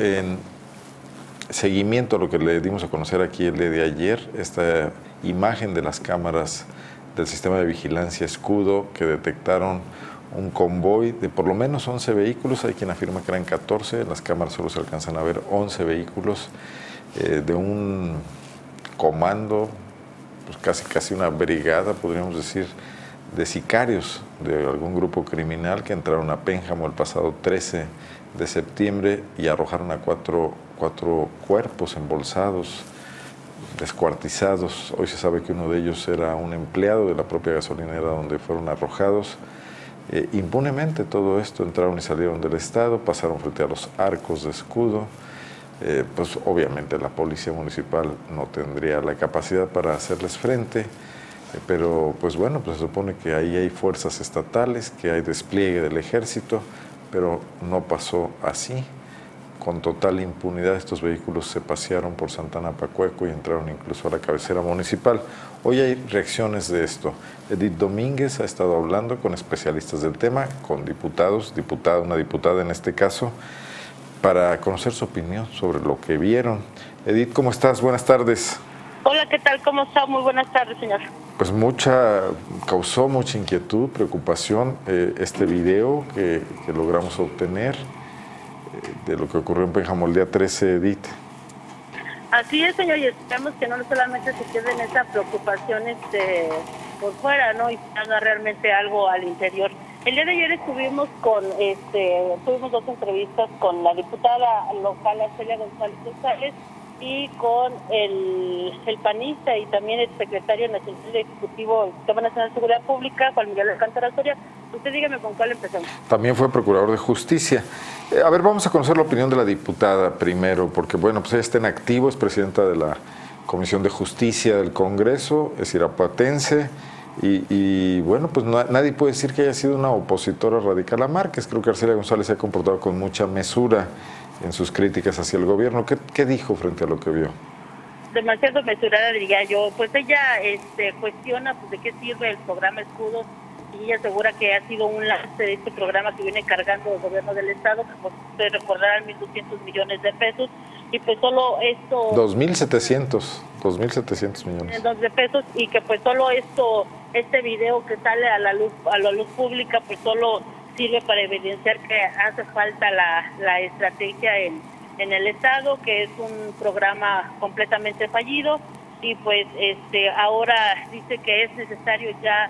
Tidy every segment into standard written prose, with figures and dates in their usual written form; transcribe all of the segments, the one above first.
en seguimiento a lo que le dimos a conocer aquí el día de ayer, esta imagen de las cámaras del sistema de vigilancia Escudo que detectaron un convoy de por lo menos 11 vehículos, hay quien afirma que eran 14, en las cámaras solo se alcanzan a ver 11 vehículos de un comando, pues casi una brigada, podríamos decir, de sicarios de algún grupo criminal que entraron a Pénjamo el pasado 13 de septiembre y arrojaron a cuatro cuerpos embolsados, descuartizados. Hoy se sabe que uno de ellos era un empleado de la propia gasolinera donde fueron arrojados. Impunemente todo esto, entraron y salieron del estado, pasaron frente a los arcos de Escudo. Pues obviamente la policía municipal no tendría la capacidad para hacerles frente, pero pues bueno, pues se supone que ahí hay fuerzas estatales, que hay despliegue del ejército, pero no pasó así. Con total impunidad estos vehículos se pasearon por Santana Pacueco y entraron incluso a la cabecera municipal. Hoy hay reacciones de esto. Edith Domínguez ha estado hablando con especialistas del tema, con diputados, una diputada en este caso, para conocer su opinión sobre lo que vieron. Edith, ¿cómo estás? Buenas tardes. Hola, ¿qué tal? ¿Cómo está? Muy buenas tardes, señor. Pues causó mucha inquietud, preocupación este video que logramos obtener de lo que ocurrió en Pénjamo el día 13, Edith. Así es, señor, y esperamos que no solamente se quede en esa preocupación por fuera, ¿no? Y se haga realmente algo al interior. El día de ayer tuvimos dos entrevistas con la diputada local Arcelia González y con el panista y también el secretario nacional ejecutivo del Sistema Nacional de Seguridad Pública, Juan Miguel Alcántara Soria. Usted dígame con cuál empezamos. También fue procurador de justicia. A ver, vamos a conocer la opinión de la diputada primero, porque bueno, pues ella está en activo, es presidenta de la Comisión de Justicia del Congreso, es irapuatense, y bueno, pues nadie puede decir que haya sido una opositora radical a Márquez. Creo que Arcelia González se ha comportado con mucha mesura en sus críticas hacia el gobierno. ¿Qué dijo frente a lo que vio? Demasiado mesurada, diría yo. Pues ella cuestiona pues, de qué sirve el programa Escudo, y ella asegura que ha sido un lance de este programa que viene cargando el gobierno del estado, que por ustedes recordarán 1.200 millones de pesos, y pues solo esto... 2.700 millones de pesos, y que pues solo este video que sale a la luz pública, pues solo sirve para evidenciar que hace falta la estrategia en el estado, que es un programa completamente fallido, y pues ahora dice que es necesario ya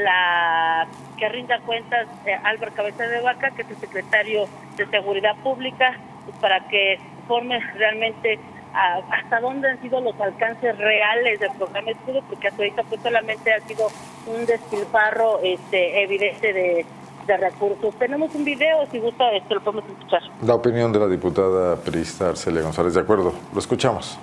que rinda cuentas Álvaro Cabeza de Vaca, que es el secretario de Seguridad Pública, pues para que forme realmente hasta dónde han sido los alcances reales del programa Escudo, porque hasta ahorita pues solamente ha sido un despilfarro evidente de recursos. Tenemos un video, si gusta lo podemos escuchar. La opinión de la diputada priista Arcelia González, de acuerdo, lo escuchamos.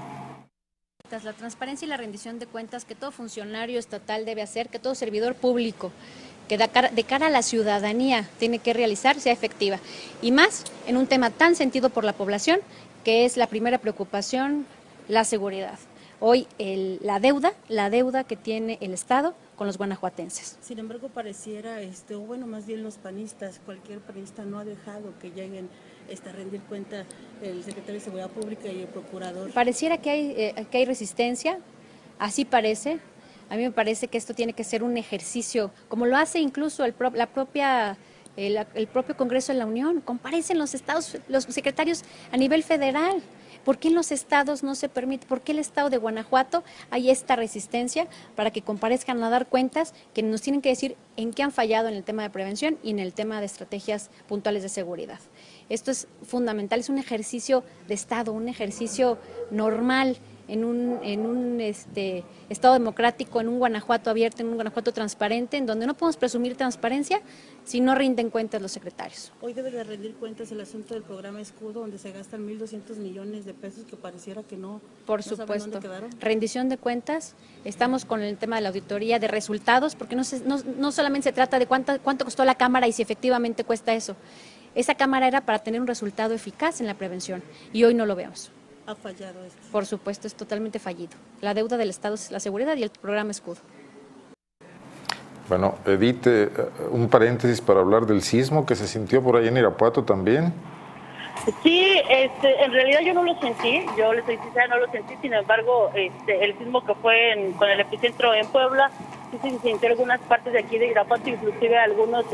La transparencia y la rendición de cuentas que todo funcionario estatal debe hacer, que todo servidor público que de cara a la ciudadanía tiene que realizar, sea efectiva. Y más en un tema tan sentido por la población, que es la primera preocupación, la seguridad. Hoy la deuda que tiene el Estado con los guanajuatenses. Sin embargo, pareciera, o bueno, más bien los panistas, cualquier panista no ha dejado que lleguen a rendir cuenta el secretario de Seguridad Pública y el procurador. Pareciera que hay resistencia, así parece. A mí me parece que esto tiene que ser un ejercicio, como lo hace incluso el propio Congreso de la Unión. Comparecen los secretarios a nivel federal. ¿Por qué en los estados no se permite? ¿Por qué el estado de Guanajuato hay esta resistencia para que comparezcan a dar cuentas, que nos tienen que decir en qué han fallado en el tema de prevención y en el tema de estrategias puntuales de seguridad? Esto es fundamental, es un ejercicio de Estado, un ejercicio normal en un Estado democrático, en un Guanajuato abierto, en un Guanajuato transparente, en donde no podemos presumir transparencia si no rinden cuentas los secretarios. Hoy debe de rendir cuentas el asunto del programa Escudo, donde se gastan 1.200 millones de pesos, que pareciera que no. Por supuesto, rendición de cuentas, estamos con el tema de la auditoría de resultados, porque no solamente se trata de cuánto costó la cámara y si efectivamente cuesta eso. Esa cámara era para tener un resultado eficaz en la prevención y hoy no lo vemos. ¿Ha fallado esto? Por supuesto, es totalmente fallido. La deuda del Estado es la seguridad y el programa Escudo. Bueno, Edith, un paréntesis para hablar del sismo que se sintió por ahí en Irapuato también. Sí, en realidad yo no lo sentí, yo les soy sincera, no lo sentí, sin embargo, el sismo que fue con el epicentro en Puebla, sí se sintió en algunas partes de aquí de Irapuato, inclusive algunos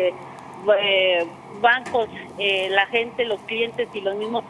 bancos, la gente, los clientes y los mismos,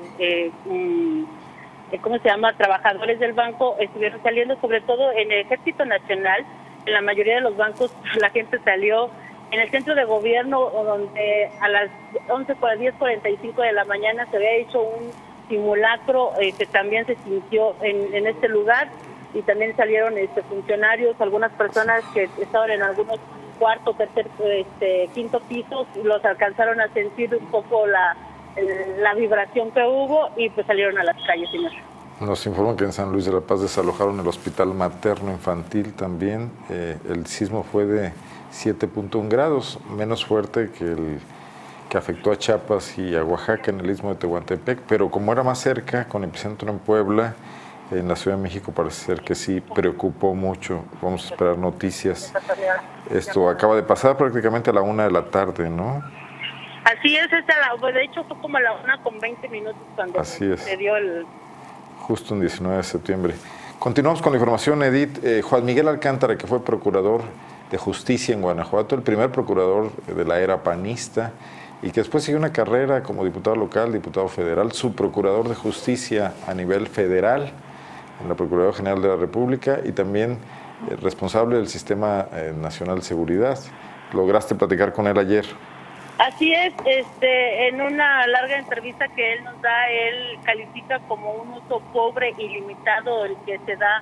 ¿cómo se llama?, trabajadores del banco estuvieron saliendo, sobre todo en el Ejército Nacional, en la mayoría de los bancos la gente salió. En el centro de gobierno, donde a las 10:45 de la mañana se había hecho un simulacro, que también se sintió en este lugar, y también salieron funcionarios, algunas personas que estaban en algunos cuarto, tercer, quinto pisos, los alcanzaron a sentir un poco la vibración que hubo y pues salieron a las calles, señor. Nos informan que en San Luis de la Paz desalojaron el hospital materno infantil también. El sismo fue de 7.1 grados, menos fuerte que el que afectó a Chiapas y a Oaxaca en el istmo de Tehuantepec, pero como era más cerca, con epicentro en Puebla, en la Ciudad de México parece ser que sí preocupó mucho. Vamos a esperar noticias. Esto acaba de pasar prácticamente a la 1 de la tarde, ¿no? Así es, de hecho fue como a la 1:20 cuando se dio el... Justo en 19 de septiembre. Continuamos con la información, Edith. Juan Miguel Alcántara, que fue procurador de Justicia en Guanajuato, el primer procurador de la era panista, y que después siguió una carrera como diputado local, diputado federal, subprocurador de Justicia a nivel federal en la Procuraduría General de la República y también responsable del Sistema Nacional de Seguridad. ¿Lograste platicar con él ayer? Así es, en una larga entrevista que él nos da, él califica como un uso pobre y limitado el que se da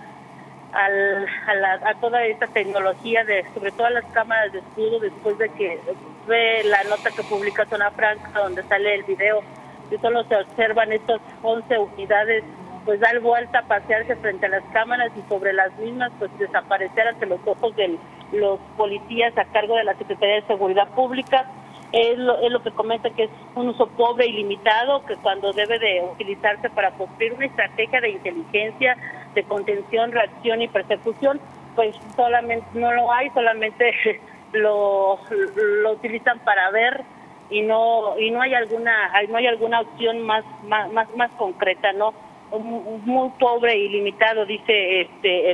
a toda esta tecnología, sobre todo a las cámaras de escudo, después de que ve la nota que publica Zona Franca, donde sale el video, que solo se observan estas 11 unidades, pues dar vuelta, pasearse frente a las cámaras y sobre las mismas, pues desaparecer ante los ojos de los policías a cargo de la Secretaría de Seguridad Pública. Es lo que comenta, que es un uso pobre y limitado, que cuando debe de utilizarse para cumplir una estrategia de inteligencia, de contención, reacción y persecución, pues solamente no lo hay, solamente lo utilizan para ver y no hay alguna opción más concreta, ¿no? Muy pobre y limitado, dice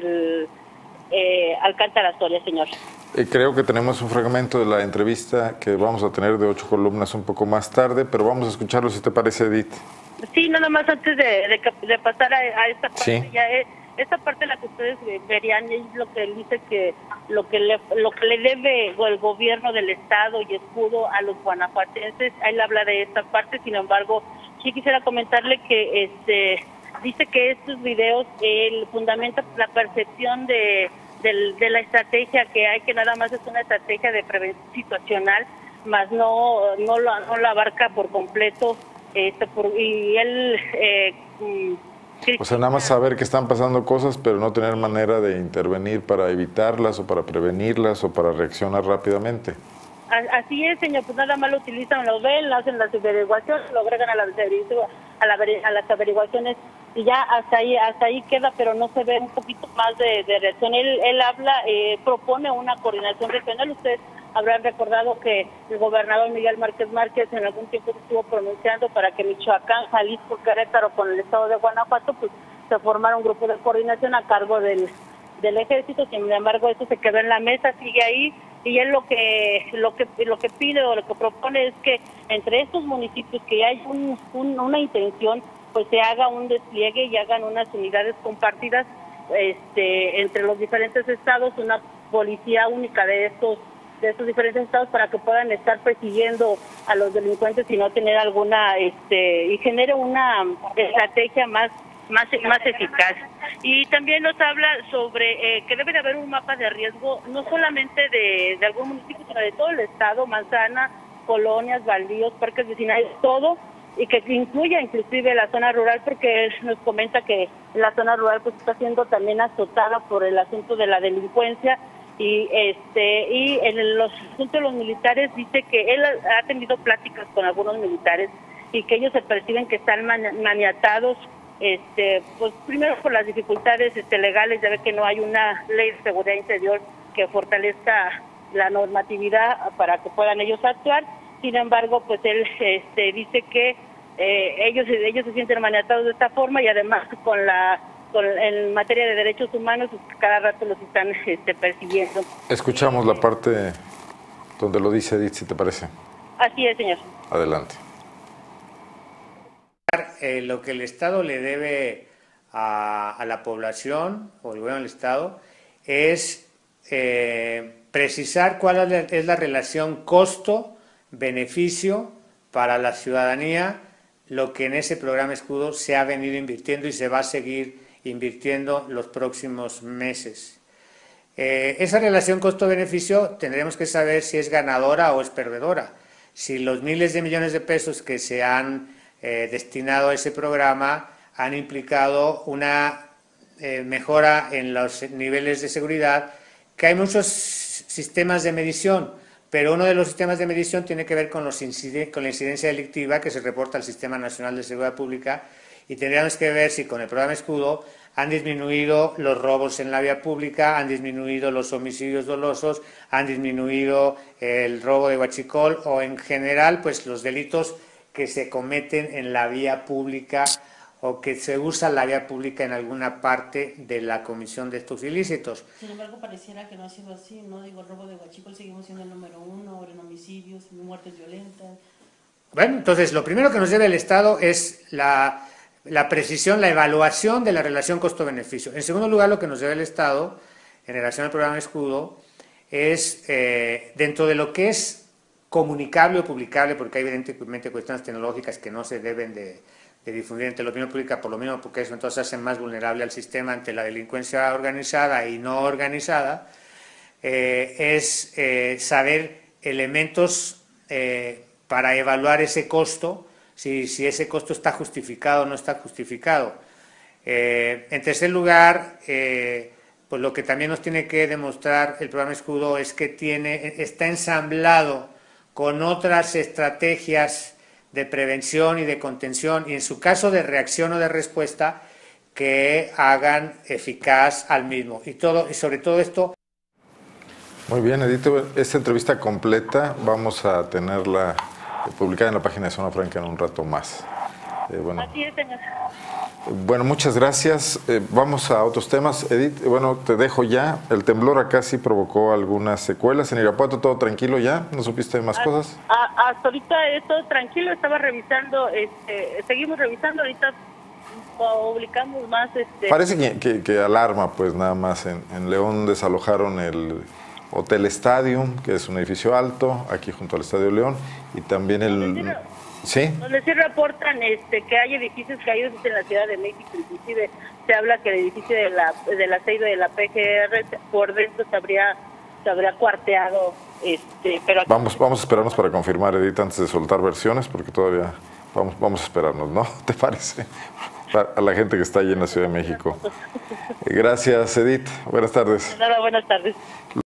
Alcántara Soria, señor. Creo que tenemos un fragmento de la entrevista que vamos a tener de 8 columnas un poco más tarde, pero vamos a escucharlo si te parece, Edith. Sí, nada más antes de pasar a esta parte, sí. Esta parte en la que ustedes verían es lo que él dice que lo que le debe el gobierno del estado y escudo a los guanajuatenses. Él habla de esta parte, sin embargo, sí quisiera comentarle que dice que estos videos fundamentan la percepción de la estrategia que hay, que nada más es una estrategia de prevención situacional, más no la abarca por completo, y él o sea, nada más saber que están pasando cosas, pero no tener manera de intervenir para evitarlas o para prevenirlas o para reaccionar rápidamente. Así es, señor, pues nada más lo utilizan, lo ven, hacen las averiguaciones, lo agregan a las averiguaciones y ya hasta ahí queda, pero no se ve un poquito más de reacción. Él habla, propone una coordinación regional. Ustedes habrán recordado que el gobernador Miguel Márquez en algún tiempo estuvo pronunciando para que Michoacán, Jalisco, Querétaro con el estado de Guanajuato pues se formara un grupo de coordinación a cargo del ejército. Sin embargo, eso se quedó en la mesa, sigue ahí, y él lo que pide o lo que propone es que entre estos municipios que hay una intención, pues se haga un despliegue y hagan unas unidades compartidas entre los diferentes estados, una policía única de estos diferentes estados para que puedan estar persiguiendo a los delincuentes y no tener alguna y genere una estrategia más eficaz. Y también nos habla sobre que debe de haber un mapa de riesgo, no solamente de algún municipio, sino de todo el estado, manzana, colonias, baldíos, parques vecinales, todo, y que incluya inclusive la zona rural, porque él nos comenta que la zona rural pues está siendo también azotada por el asunto de la delincuencia, y en los asuntos de los militares dice que él ha tenido pláticas con algunos militares y que ellos se perciben que están maniatados, pues primero por las dificultades legales, ya ve que no hay una ley de seguridad interior que fortalezca la normatividad para que puedan ellos actuar. Sin embargo, pues él dice que ellos se sienten maniatados de esta forma, y además en materia de derechos humanos cada rato los están persiguiendo. Escuchamos la parte donde lo dice Edith, si te parece. Así es, señor. Adelante. Lo que el Estado le debe a la población o el gobierno del Estado es precisar cuál es la relación costo-beneficio para la ciudadanía, lo que en ese programa Escudo se ha venido invirtiendo y se va a seguir invirtiendo los próximos meses. Esa relación costo-beneficio tendremos que saber si es ganadora o es perdedora. Si los miles de millones de pesos que se han destinado a ese programa han implicado una mejora en los niveles de seguridad, que hay muchos sistemas de medición, pero uno de los sistemas de medición tiene que ver con la incidencia delictiva que se reporta al Sistema Nacional de Seguridad Pública, y tendríamos que ver si con el programa Escudo han disminuido los robos en la vía pública, han disminuido los homicidios dolosos, han disminuido el robo de huachicol o en general pues los delitos que se cometen en la vía pública o que se usa la vía pública en alguna parte de la comisión de estos ilícitos. Sin embargo, pareciera que no ha sido así, ¿no? Digo, el robo de huachicol seguimos siendo el número 1, en homicidios, en muertes violentas. Bueno, entonces lo primero que nos debe el Estado es la precisión, la evaluación de la relación costo-beneficio. En segundo lugar, lo que nos debe el Estado en relación al programa Escudo es, dentro de lo que es comunicable o publicable, porque hay evidentemente cuestiones tecnológicas que no se deben de difundir entre la opinión pública, por lo mismo porque eso entonces hace más vulnerable al sistema ante la delincuencia organizada y no organizada, es saber elementos para evaluar ese costo, si ese costo está justificado o no está justificado. En tercer lugar, pues lo que también nos tiene que demostrar el programa Escudo es que está ensamblado con otras estrategias de prevención y de contención, y en su caso de reacción o de respuesta, que hagan eficaz al mismo. Y sobre todo esto. Muy bien, Edith, esta entrevista completa vamos a tenerla publicada en la página de Zona Franca en un rato más. Así es, señor. Bueno, muchas gracias. Vamos a otros temas. Edith, bueno, te dejo ya. El temblor acá sí provocó algunas secuelas. En Irapuato todo tranquilo ya, ¿no supiste más cosas? Hasta ahorita es todo tranquilo, estaba revisando, seguimos revisando, ahorita publicamos más. Parece que alarma, pues nada más. En León desalojaron el Hotel Stadium, que es un edificio alto, aquí junto al Estadio León, y también el... ¿Sí? Donde sí reportan que hay edificios caídos en la Ciudad de México, inclusive se habla que el edificio de la sede de la PGR por dentro se habría cuarteado, pero vamos a esperarnos para confirmar, Edith, antes de soltar versiones, porque todavía vamos a esperarnos, ¿no? ¿Te parece? A la gente que está allí en la Ciudad de México. Gracias, Edith. Buenas tardes. Nada, buenas tardes.